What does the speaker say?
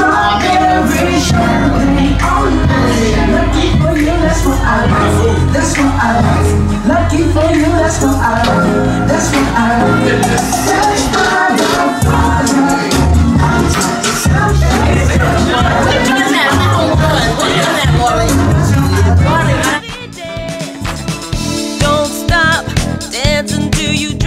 strawberry champagne. Lucky for you, that's what I like. That's what I like. Lucky for you, that's what I like. That's what I like. Satisfied with a fire. Don't stop dancing till you